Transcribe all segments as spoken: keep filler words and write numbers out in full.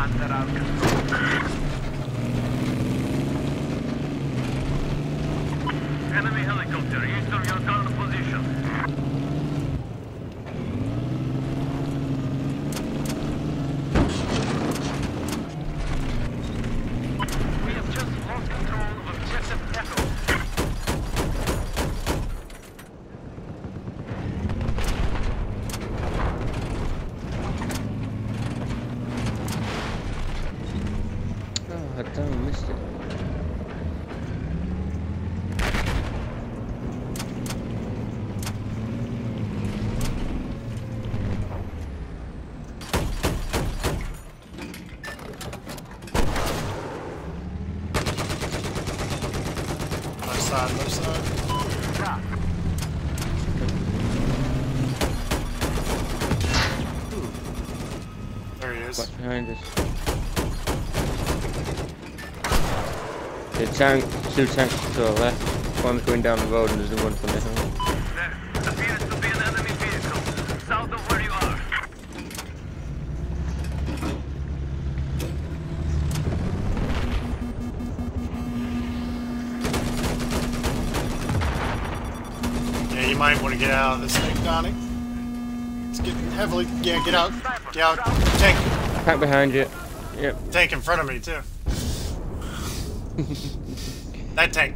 under our control. Enemy helicopter east of your current position. We have just lost control of objective Echo. I done missed it. Left side, left side. There he is. Right behind us. The tank, two tanks to the left. One's going down the road and there's the one from the hill. There appears to be an enemy vehicle south of where you are. Yeah, you might want to get out of this thing, Donnie. It's getting heavily. Yeah, get out. Get out. Tank. Tank behind you. Yep. Tank in front of me, too. That tank.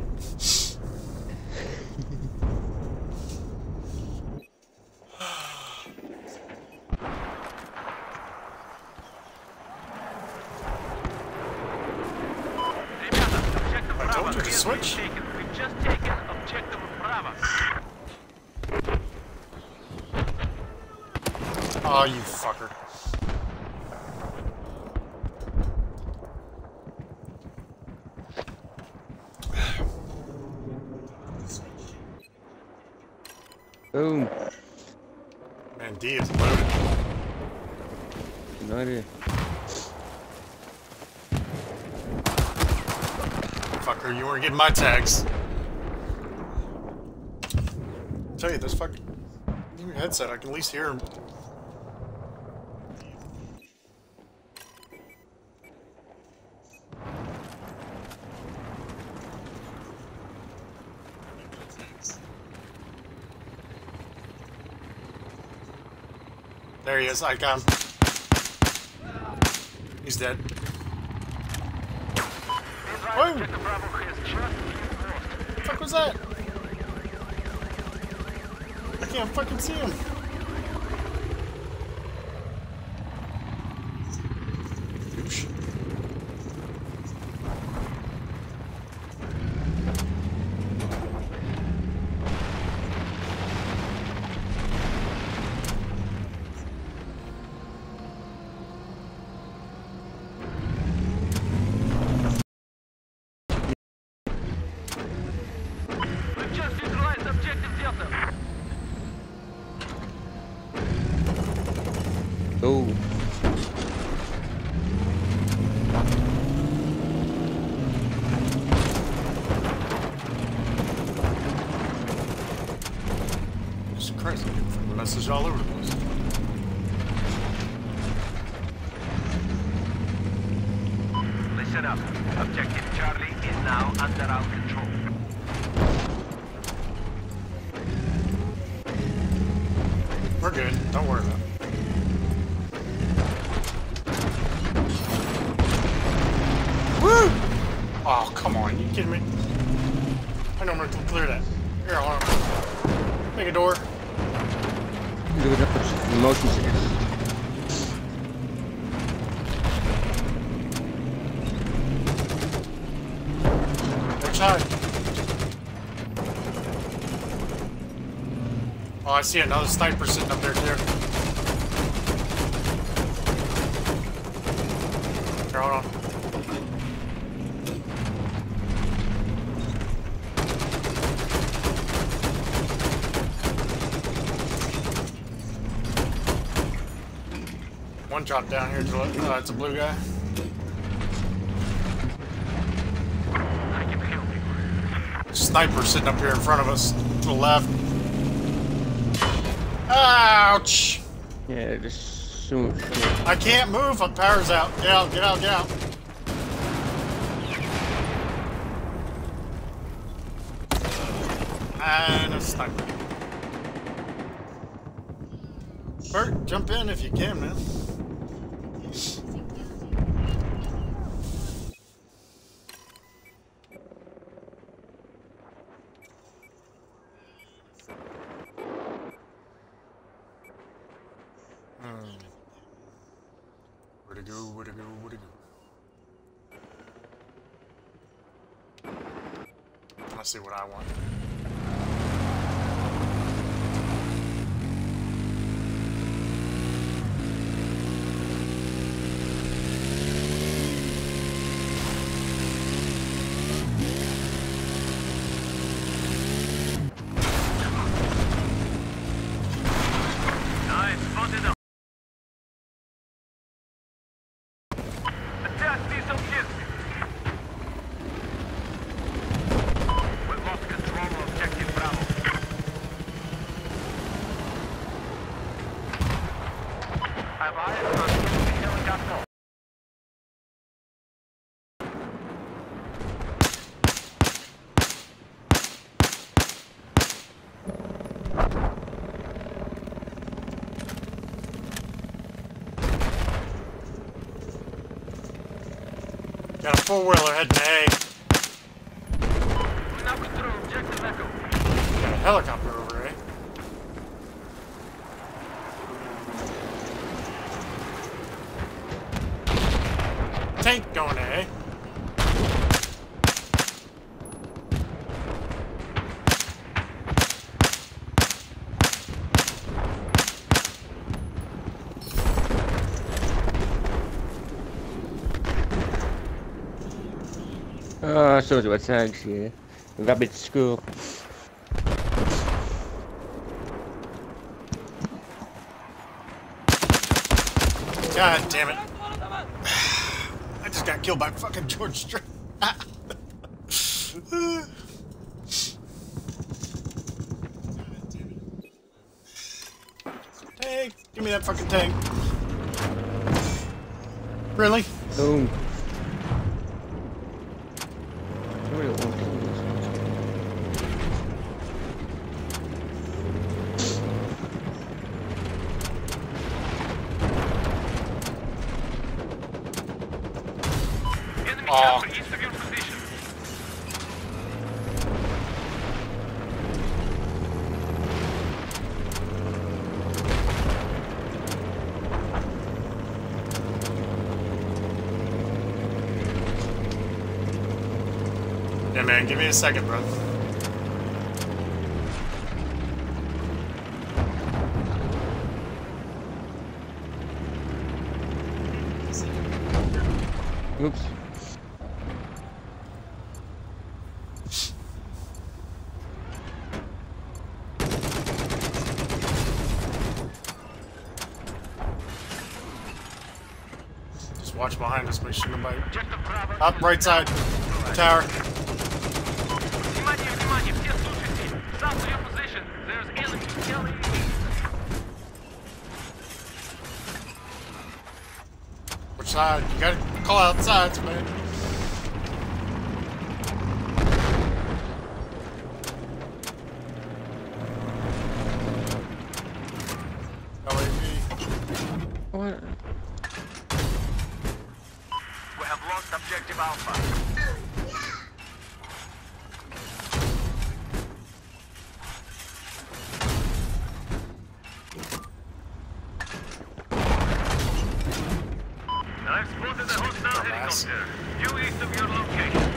I told you to switch. We've just taken objective Bravo. Oh, you fucker. Boom. Man, D is loaded. No idea. Fucker, you weren't getting my tags. I'll tell you, this fucking new headset, I can at least hear him. There he is, I got him. He's dead. Whoa! What the fuck was that? I can't fucking see him. Douche. Oh. Jesus Christ, I'm getting messages all over the place. Listen up. Objective Charlie is now under our control. We're good. Don't worry about it. Woo! Oh, come on. You kidding me? I know I'm going to clear that. Here, hold on. Make a door. Look at that motion sickness. Which side? Oh, I see another sniper sitting up there, too. Here, hold on. One drop down here to the left. Oh, it's a blue guy. I can help you. Sniper sitting up here in front of us to the left. Ouch! Yeah, just so much shit. I can't move. My power's out. Get out, get out, get out. And a sniper. Bert, jump in if you can, man. Hmm. Where to go, where to go, where to go? Let's see what I want. Got a four-wheeler heading to A. Got a helicopter over A. Tank going to A. Oh, I suppose what tags here. Rabbit school. God damn it. I just got killed by fucking George Strait. Tank! Give me that fucking tank. Really? Boom. Oh. East of your position. Yeah, man, give me a second, bro. Oops. Just watch behind us, make sure nobody. Up, right side. Tower. Внимание, внимание, все слушайте. Stop to your position. There's enemy killing. Which side? You gotta call out sides, man. L A V. What? We have lost objective Alpha. I've spotted a hostile helicopter due east of your location.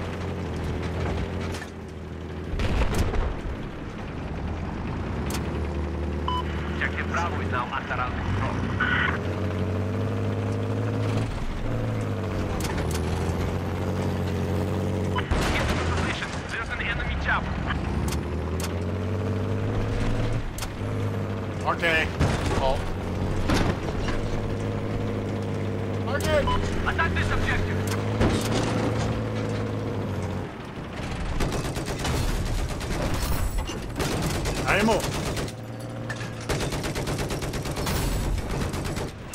Objective Bravo is now under our control. Into the position. There's an enemy chopper. Okay. Oh. Okay. Attack this objective. Ammo.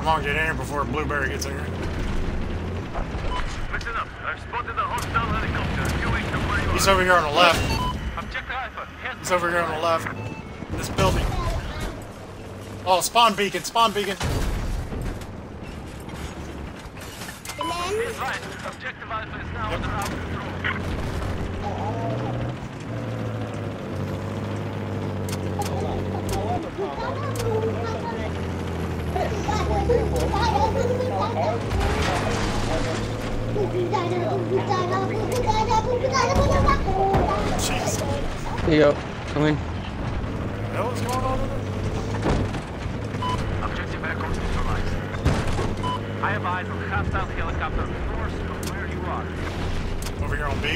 Come on, get in here before Blueberry gets in here. Listen up. I've spotted a hostile helicopter. You wait to where you are. He's over here on the left. Objective Alpha. Head He's over here on the left. In this building. Oh, spawn beacon, spawn beacon. Be advised, Objective Alpha is now under our control. Jeez. Here you go. Come in. What what's going on over there? Objective aircraft neutralized. I have eyes on hostile helicopter north of where you are. Over here on B.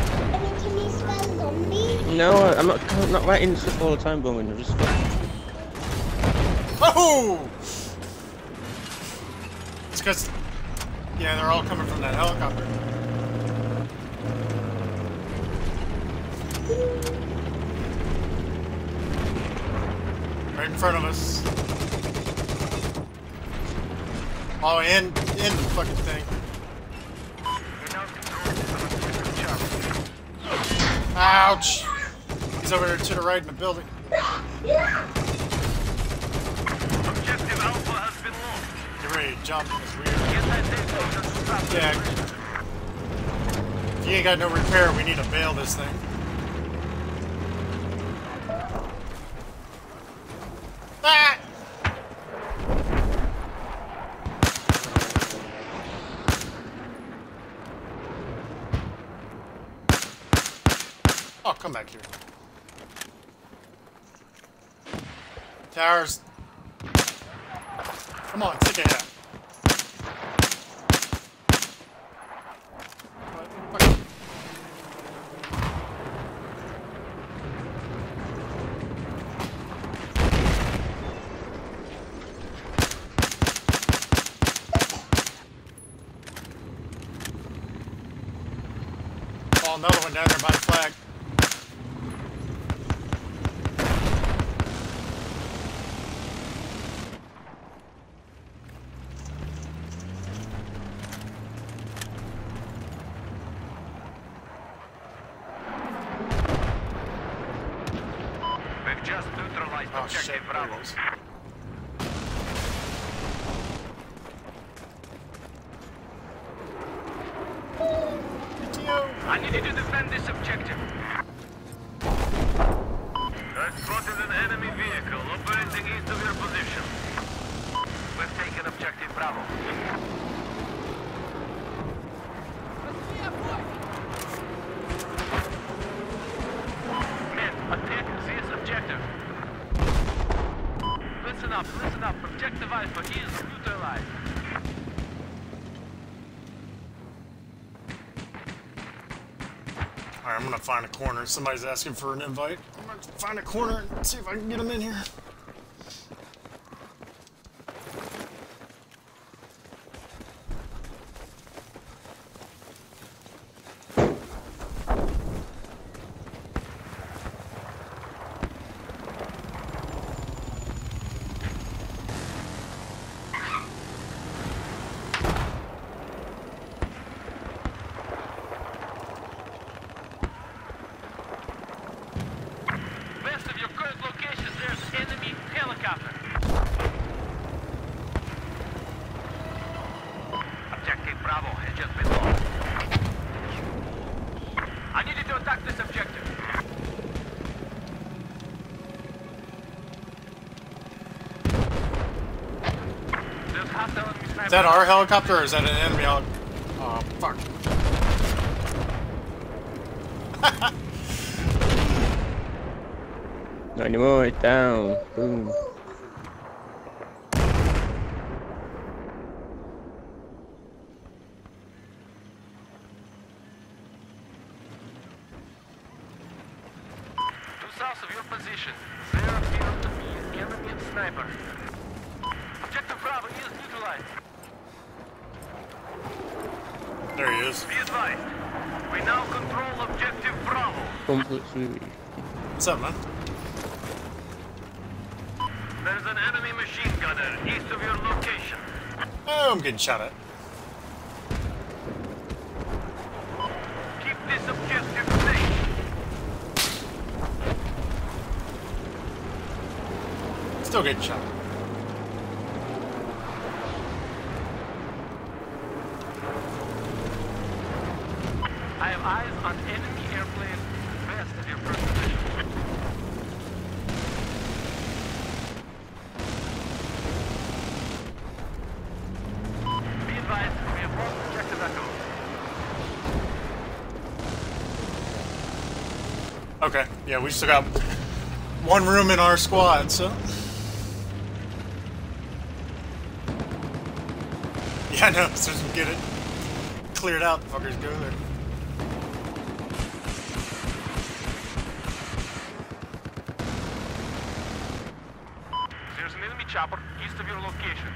No, I'm not. I'm not writing stuff all the time, Bowman. I'm just. Oh! It's because, yeah, they're all coming from that helicopter. Right in front of us. Oh, in, in the fucking thing. Ouch! He's over there to the right in the building. Objective Alpha has been lost. Get ready to jump. It's weird. Get that safe zone and stop the Yeah. If you ain't got no repair, we need to bail this thing. Ah! Oh, come back here. Towers. Come on, take it out. What? Fuck. Oh, another one down there by the flag. We've just neutralized Oh, Objective shit. Bravo. There it is. I need you to defend this objective. I've spotted an enemy vehicle operating east of your position. We've taken Objective Bravo. Men, attack this objective. Listen up, listen up. Objective Alpha is neutralized. Alright, I'm gonna find a corner. Somebody's asking for an invite. I'm gonna find a corner and see if I can get them in here. West of your current location, there's enemy helicopter. Objective Bravo has just been lost. I need you to attack this objective. There's hostile enemy sniper. Is that our helicopter or is that an enemy helicopter? Oh, fuck. Not anymore. It's down. Boom. To south of your position, there appears to be an enemy sniper. Objective Bravo is neutralized. There he is. Be advised, we now control Objective Bravo. Completely. What's up, man? There's an enemy machine gunner east of your location. Oh, I'm getting shot at. Keep this objective safe. Still getting shot. I have eyes on enemy airplane west of your first position. Be advised, we have one objective echo. Okay, yeah, we still got one room in our squad, so. Yeah, I know, as soon as we get it cleared out, the fuckers go there. There's an enemy chopper east of your location.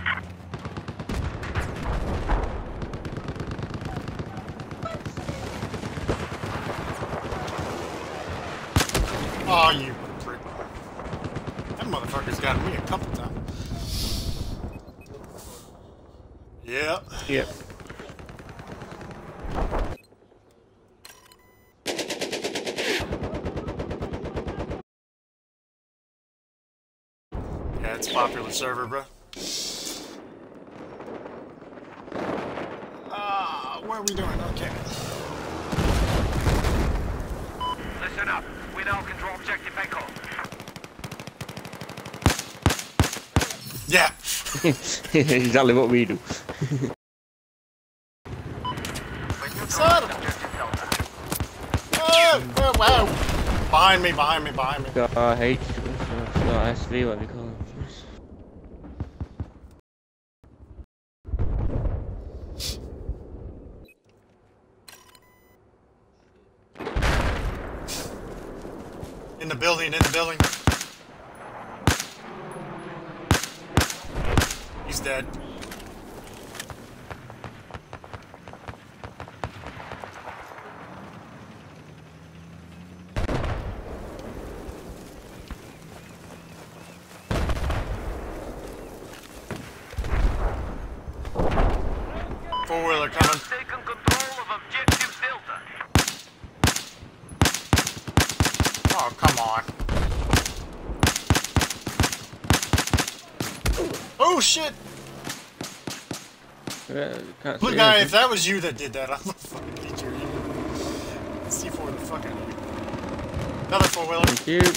Oh, you prick. That motherfucker's got me a couple times. Yeah. Yep. Yeah, it's a popular server, bro. Ah, uh, what are we doing? Okay. Listen up. We now control objective echo. Yeah. Exactly what we do. Son of a... Oh, oh, wow. Behind me, behind me, behind me. Got R H, got S V, what do you call it? In the building, in the building. He's dead. Four-wheeler coming. Taken control of objective Delta. Oh, come on. Oh, shit! Uh, can't Look, see guy, anything. if that was you that did that, I'm gonna fucking beat you. C four the fuck out of you. Another four-wheeler. Thank you.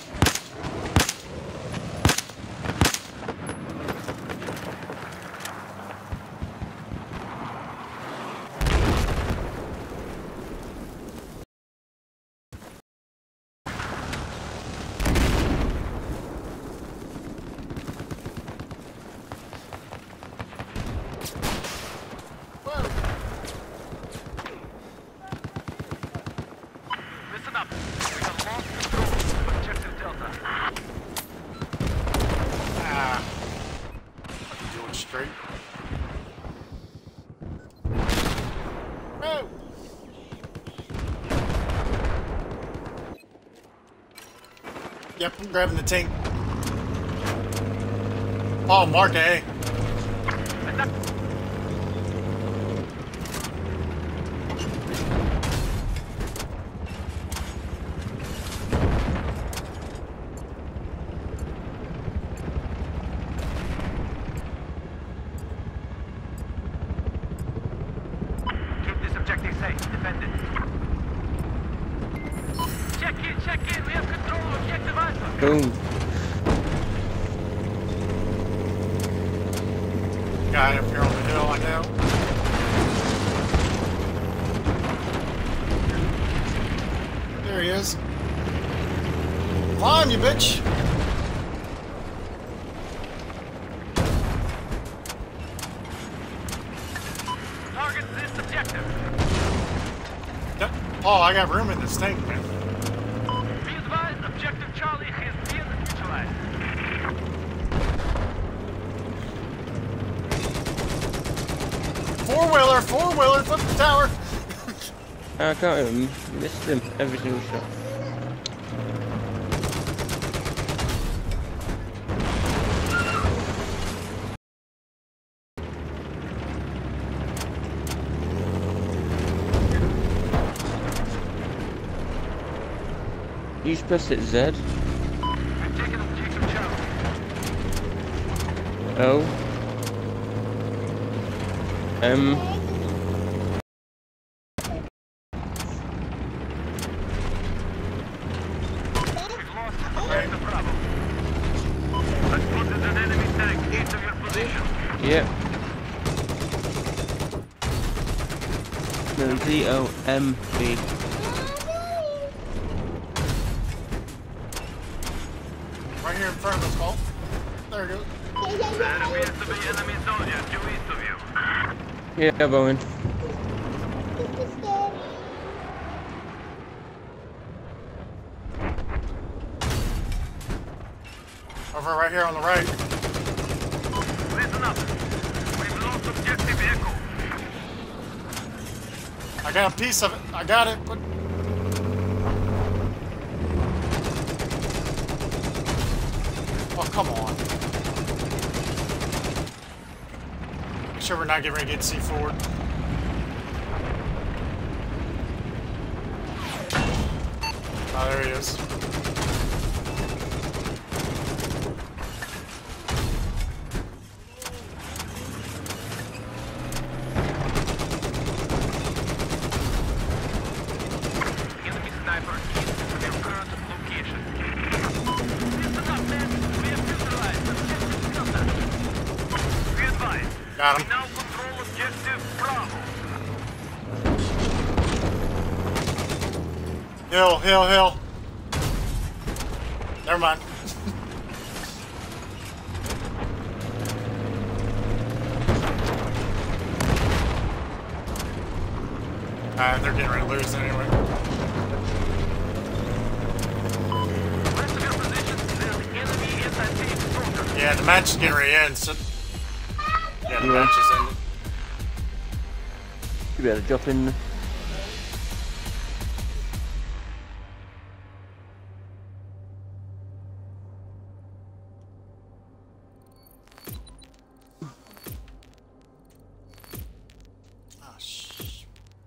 Listen up. We have lost control of objective Delta. Ah. Fucking doing straight. Whoa! Yep, I'm grabbing the tank. Oh, Mark A. Keep this objective safe. Defend it. Check in, check in. We have control of objective Alpha. Boom. Guy up here on the hill, I know. There he is. Climb, you bitch! Target this objective. Yep. Oh, I got room in this tank, man. Be advised, objective Charlie is being neutralized. Four-wheeler, four-wheeler, flip the tower! I can't even miss him every single shot. You just press it Z. We've taken objective Charlie. O. M. We've lost objective Bravo. I've spotted an enemy tank east of your position. Yep. No, Z O M B. Right here in front of us, Paul. There it goes. There appears to be enemy soldiers due east of you. Yeah, Bowen. Over right here on the right. Listen up. We've lost objective Echo. I got a piece of it. I got it, but... Oh, come on. Make sure we're not getting ready to get C forward. Oh, there he is. Enemy sniper east of your current location. Listen up, men. We have neutralized objective Delta. Be advised. Got We him. now control objective Bravo. Hill, hill, hill. Never mind. Alright, they're getting ready to lose anyway. Rest of your positions, there's enemy anti-tank soldier. Yeah, the match is getting ready to end, so... Yeah, the Yeah. match is ended. You better drop in. Oh, shh.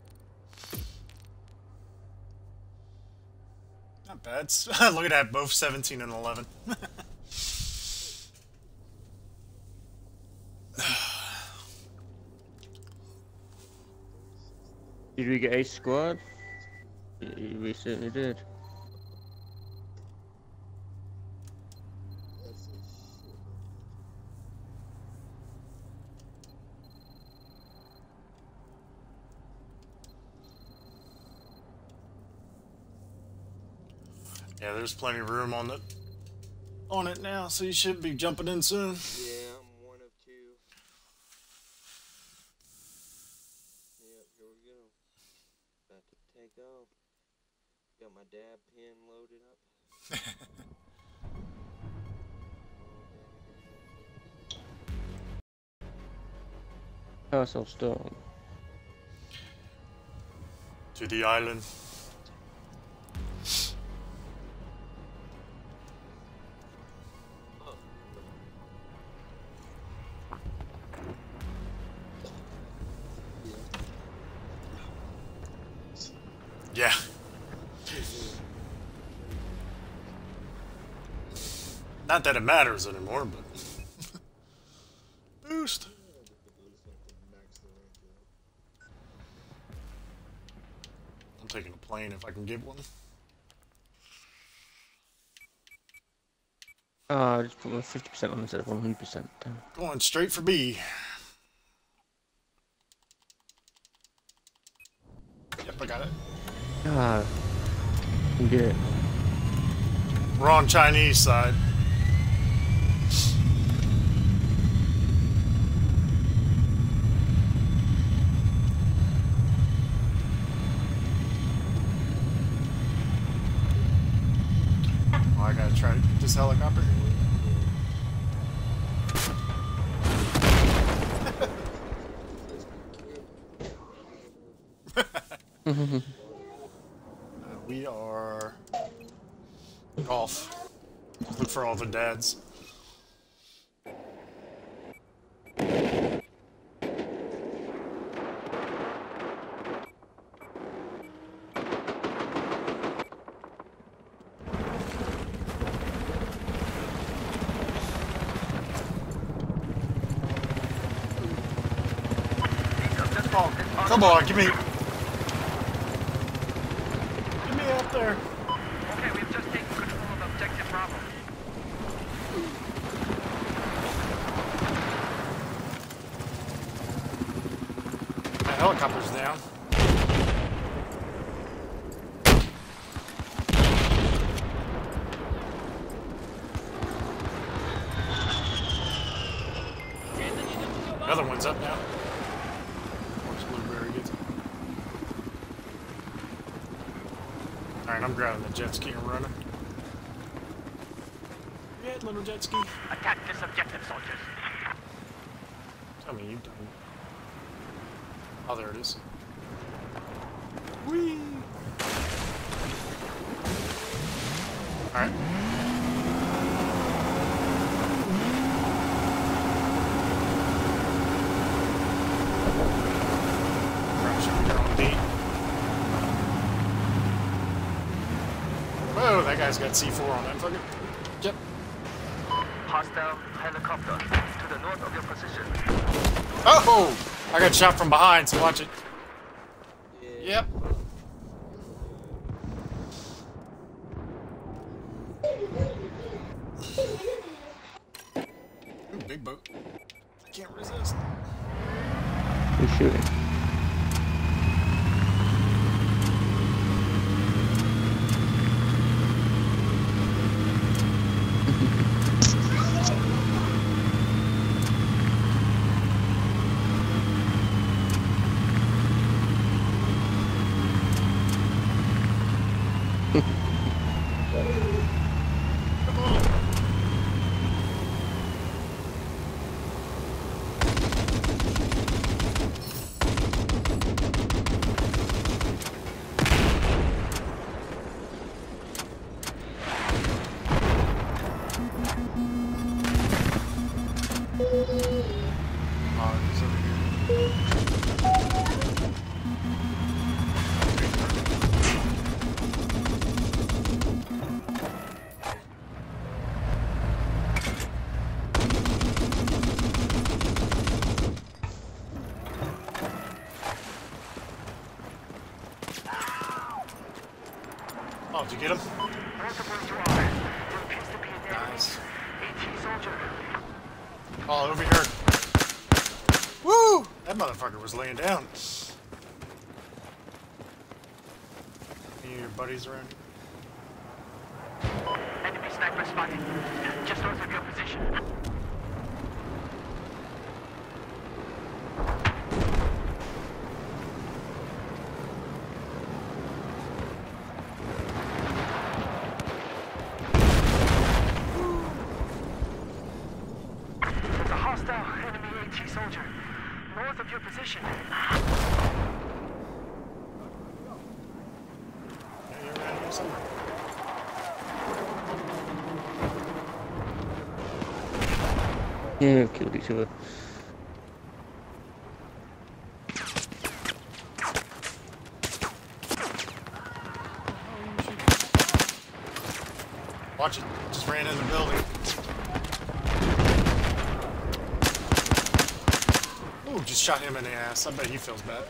Not bad. Look at that, both seventeen and eleven. Did we get a squad? Y- We certainly did. Yeah, there's plenty of room on it on it now, so you should be jumping in soon. Yeah, I'm one of two. Yep, here we go. About to take off. Got my dab pen loaded up. Castle Stone. To the island. Yeah. Not that it matters anymore, but boost. I'm taking a plane if I can get one. Ah, I just put my fifty percent on instead of one hundred percent. Going straight for B. Yep, I got it. Ah, you get it. We're on Chinese side. Oh, I gotta try to get this helicopter. uh, we are golf. Look for all the dads. Oh, come on, give me... Get me up there. Okay, we've just taken control of objective Bravo. The helicopter's down. Another one's up now. Where's Blueberry gets it? Alright, I'm grabbing the jet ski and running. Yeah, little jet ski. Attack this objective, soldiers. Tell me you don't. Oh, there it is. Whee! Alright. Whoa, that guy's got C four on that fucking. Yep. Hostile helicopter to the north of your position. Oh! I got shot from behind, so watch it. Yeah. Yep. Ooh, big boat. I can't resist. Who's shooting? Oh, did you get him? Nice. Oh, over here. Woo! That motherfucker was laying down. Any of your buddies around here? Enemy sniper spotted. Just north of your position. There's a hostile enemy AT soldier north of your position. Yeah, you're around here somewhere. Yeah, we've killed each other. Watch it. Just ran in the building. Ooh, just shot him in the ass. I bet he feels bad.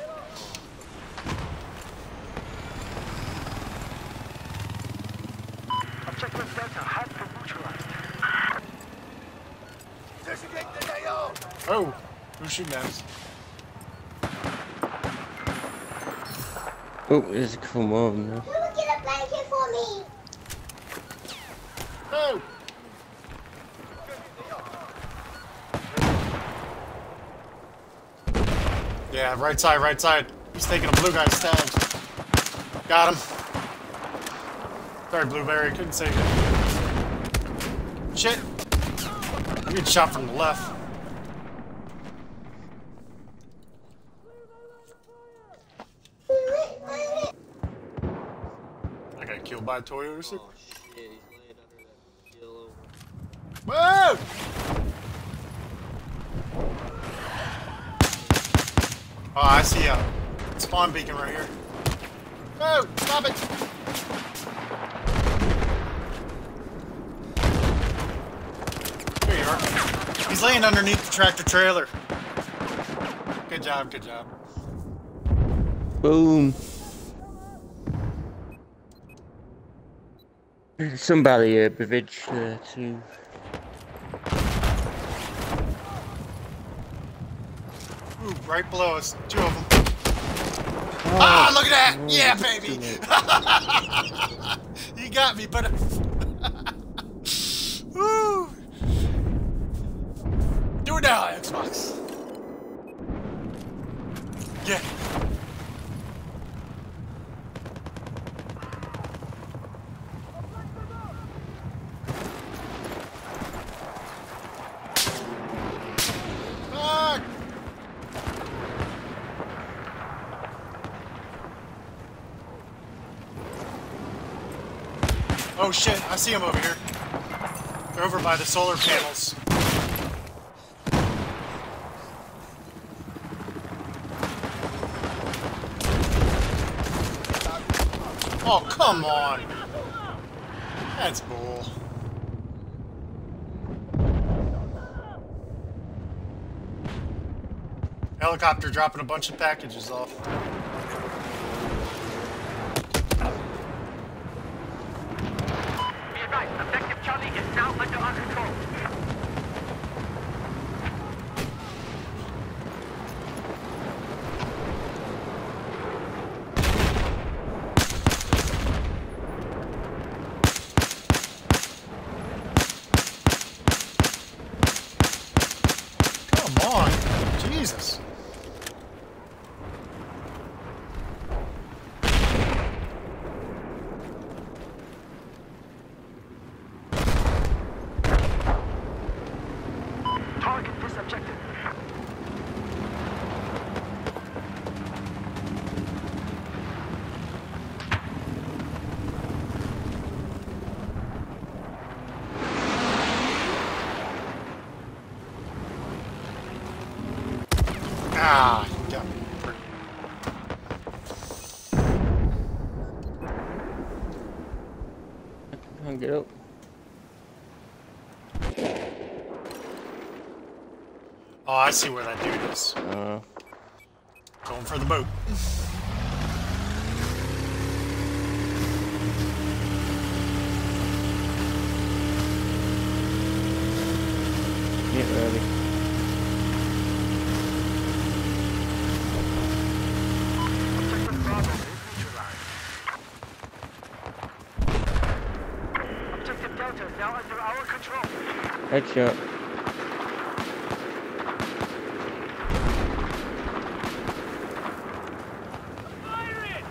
Objective Delta has been neutralized. Oh, who's shooting at us? Oh, there's a come on now. Someone get a blanket for me. Oh! Yeah, right side, right side. He's taking a blue guy's tags. Got him. Sorry, Blueberry, couldn't save you. Shit! I'm getting shot from the left. I got killed by a Toyota Supra. Oh shit, he's laying under that hill over. Whoa! Oh, I see a spawn beacon right here. Whoa! Stop it! There you are. He's laying underneath the tractor trailer. Good job, good job. Boom. Somebody uh, bevidged uh, too. Ooh, right below us. Two of them. Oh, ah, look at that! Oh, yeah, baby! You got me, but... Woo! Do it now, Xbox. Yeah. Ah! Oh shit, I see them over here. They're over by the solar panels. Oh, come on! That's bull. Helicopter dropping a bunch of packages off. Be advised, objective Charlie is now under our control. Come on! Jesus! Target this objective. Ah, you got me. Can't get up. Oh, I see where that dude is. Uh, Going for the boat. get ready. Objective Bravo is neutralized. Objective Delta is now under our control. Headshot. Fire it!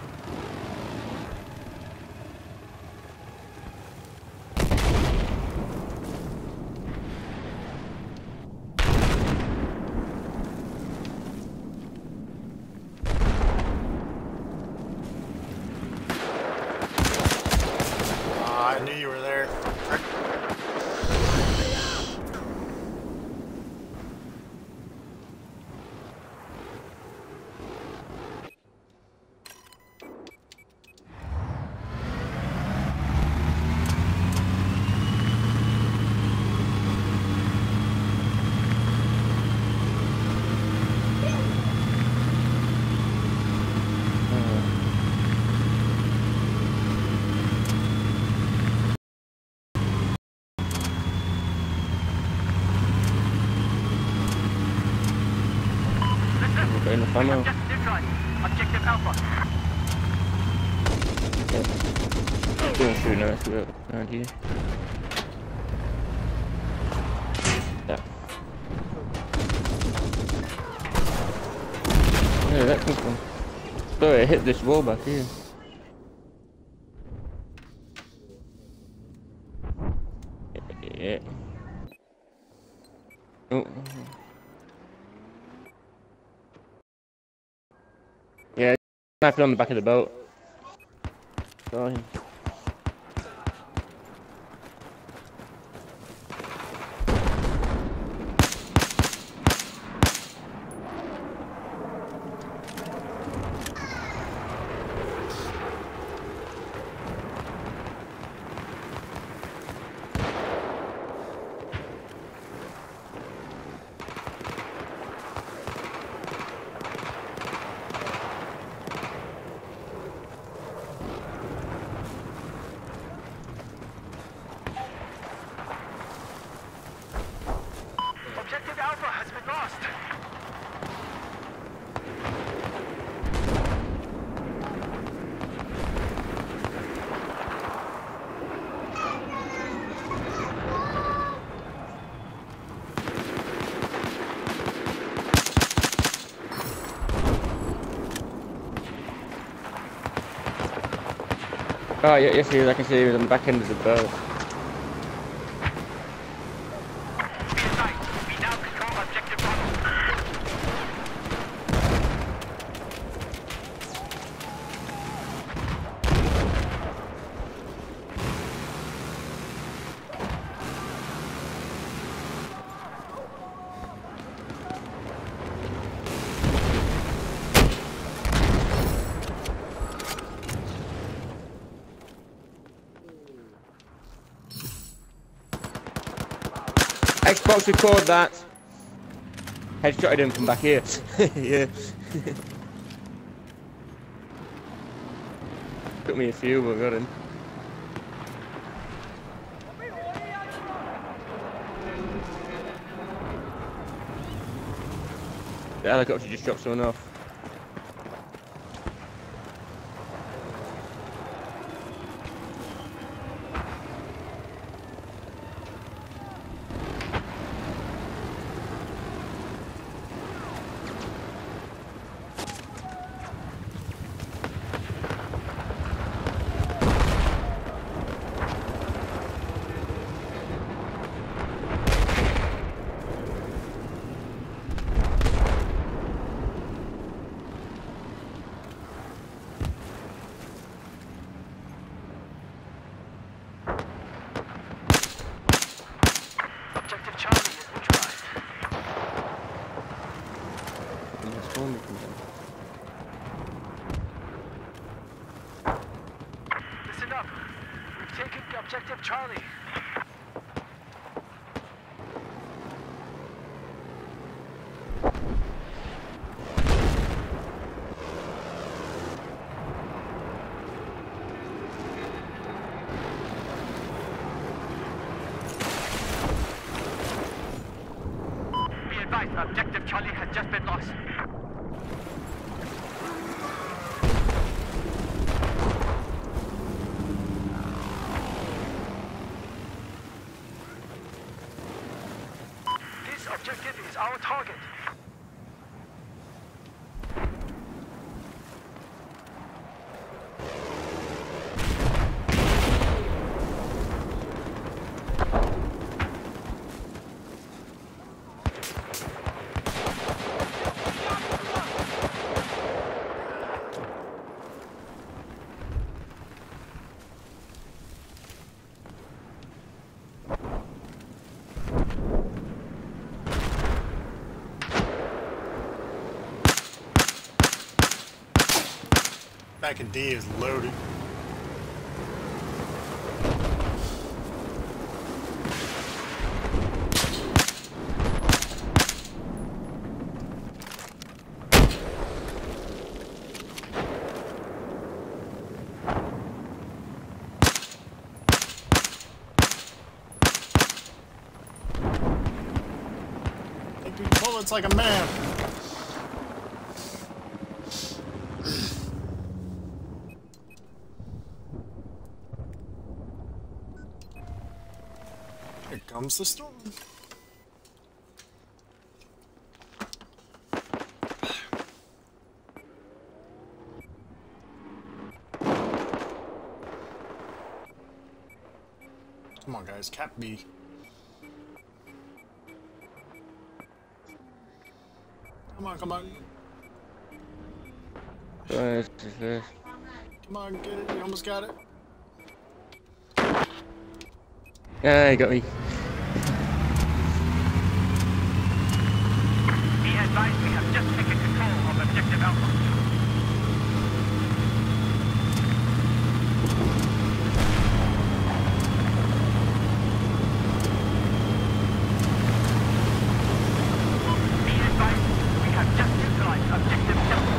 Ah, I knew you were there. Frick. Okay, no ammo. Just neutralized. Objective Alpha. Doing shoot nice around here. Yeah. Where did that come from? Sorry, I hit this wall back here. Yeah. Oh. Yeah, sniper on the back of the boat. Saw him. Oh, yeah, yes, he is. I can see he was on the back end of the boat. Be advised, we now control objective Bravo. Xbox, record that. Headshotted him from back here. Yeah. Took me a few, but got him. The helicopter just dropped someone off. Objective Charlie is neutralized. Listen up. We've taken the objective Charlie. Be advised, objective Charlie has just been lost. This objective is our target. Back in D is loaded. Take these bullets like a man. Here comes the storm. Come on, guys, Cap B. Come on, come on. Where is this? Come on, get it. You almost got it. Yeah, he got me. Be advised, we have just taken control of objective Alpha. Be advised, we have just neutralized objective Delta.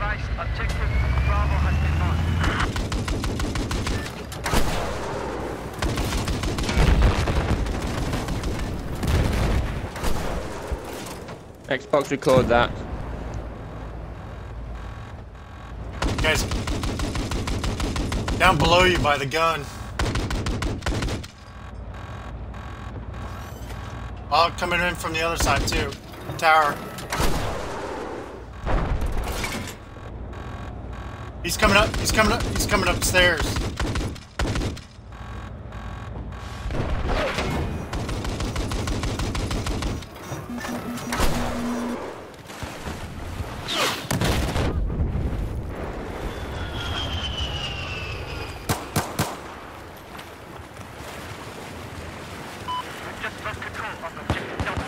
advised, objective Bravo has been lost. Xbox, record that. Guys, down below you by the gun. Oh, coming in from the other side too. Tower. He's coming up. He's coming up. He's coming upstairs. Just lost control of objective Delta.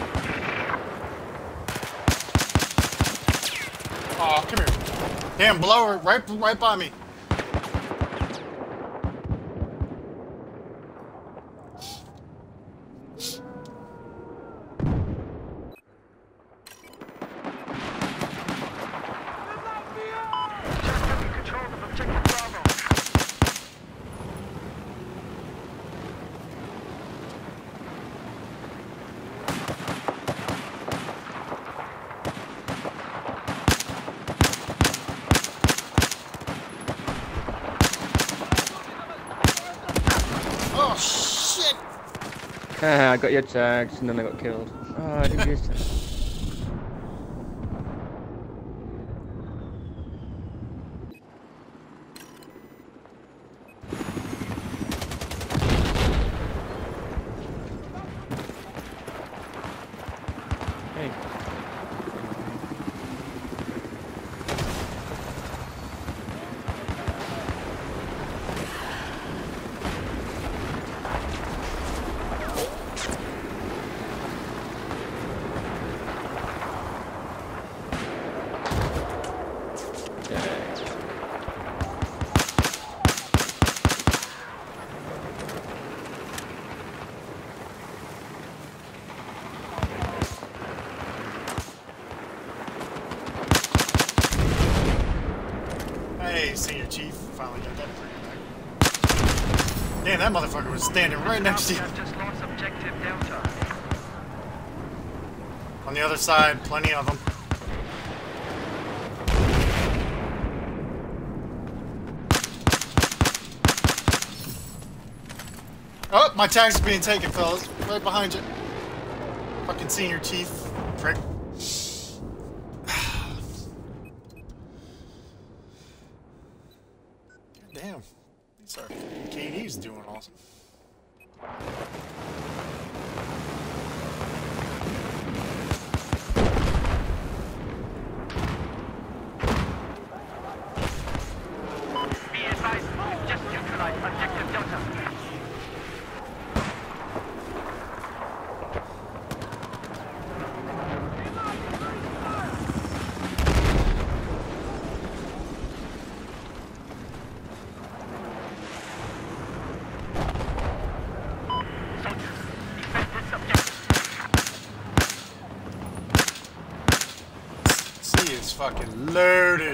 Oh, come here. Damn, blower, right, right by me. Just taking control of objective Bravo. Oh shit! Haha, I got your tags and then I got killed. Oh, I didn't use that. Hey. Hey, Senior Chief, finally got that freaking back. Damn, that motherfucker was standing right next to you. Have just lost objective Delta. On the other side, plenty of them. Oh, my tags are being taken, fellas. Right behind you. Fucking Senior Chief, prick. Damn, these are K D's doing awesome. Be advised, we've just neutralized objective Delta. C is fucking loaded.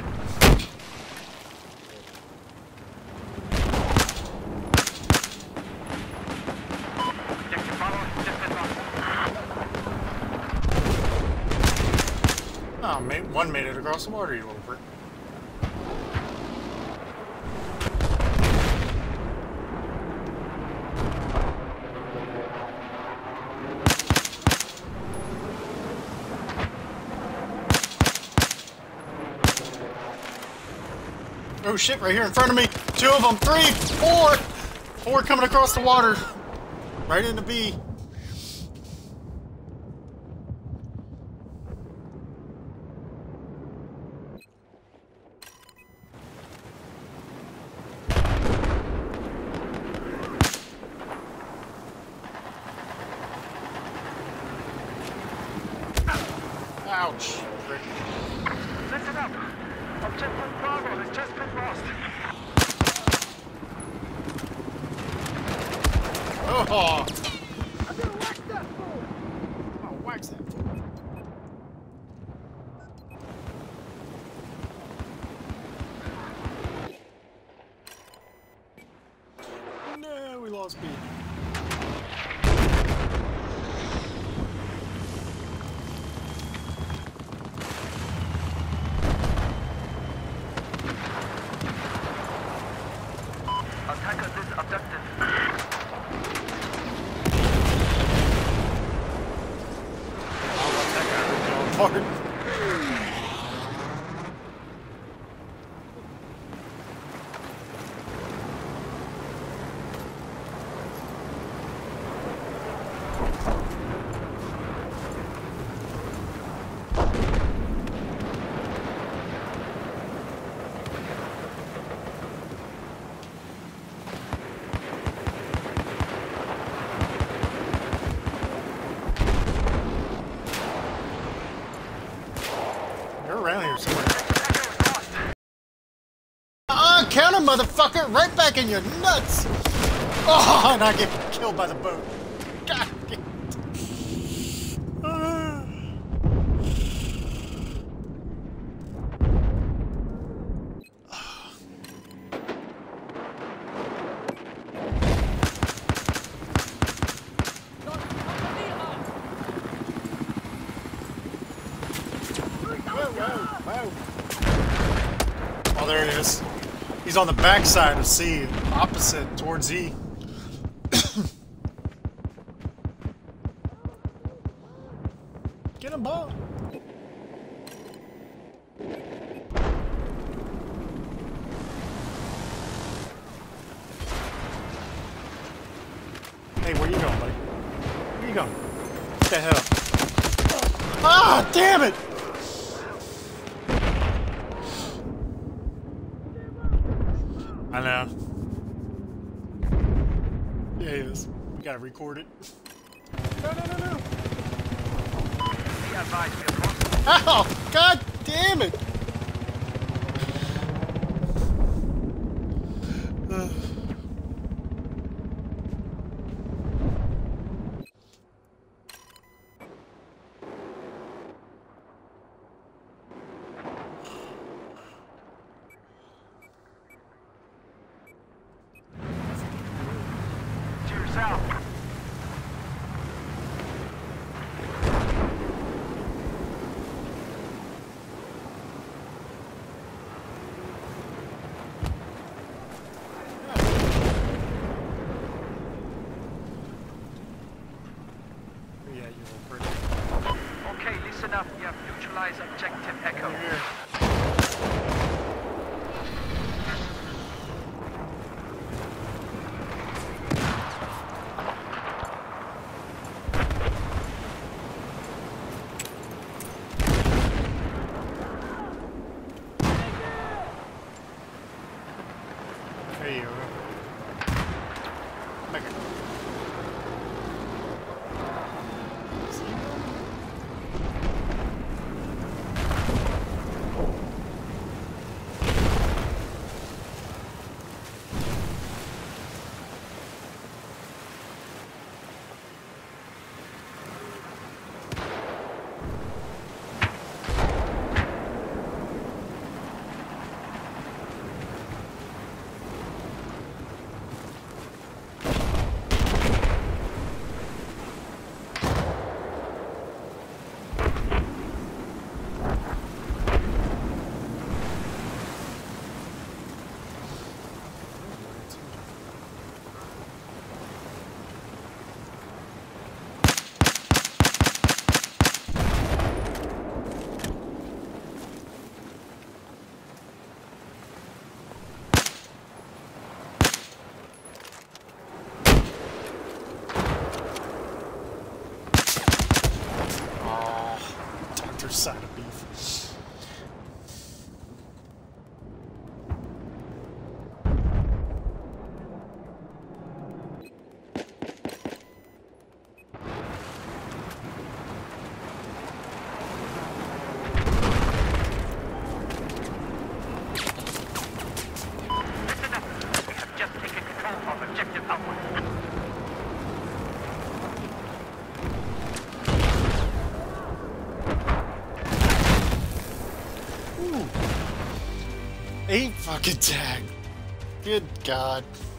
Objective Bravo has just been lost. Oh, mate, one made it across the water, you little prick. Oh shit, right here in front of me. Two of them, three, four. Four coming across the water. Right into B. Ouch. Frick. Listen up. Objective Bravo has just been lost. Oh. I'm gonna whack that fool. Oh, wax that fool. Full speed. Attacker this objective. Apart. They're around here somewhere. Uh, counter, motherfucker! Right back in your nuts! Oh, and I get killed by the boat. God damn it. Uh. Whoa, whoa, whoa. Oh, there it is. He's on the backside of C, opposite towards E. Get him, Bob. Hey, where you going, buddy? Where you going? What the hell? Ah, damn it! I know. Yeah, he is. We gotta record it. No, no, no, no. Be advised, we have lost. Ow! God damn it! Ugh. To yourself. Yeah, you little pretty. Okay, listen up. We have neutralized objective Echo. Here. There you go. Make it. Side of beef. Listen up. We have just taken control of objective output. Eight fucking tag. Good God.